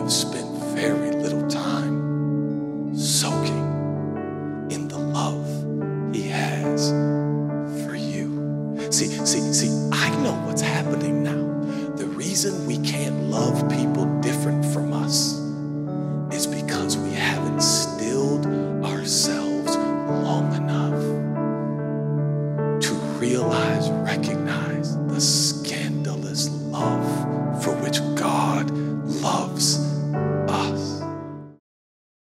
have spent very little time soaking in the love he has for you. See, I know what's happening now. The reason we can't love people different from us is because we haven't stilled ourselves long enough to recognize the scandalous love